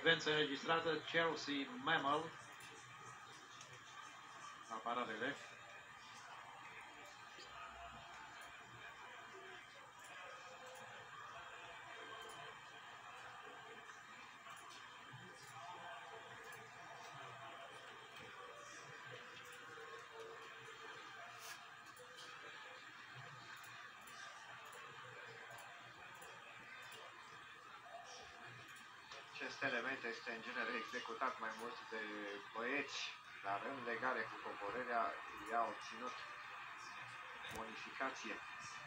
Secvență înregistrată, Chelsie Memmel. Aparatele. Acest element este în genere executat mai mult de băieți, dar în legare cu coborârea i-a obținut bonificație.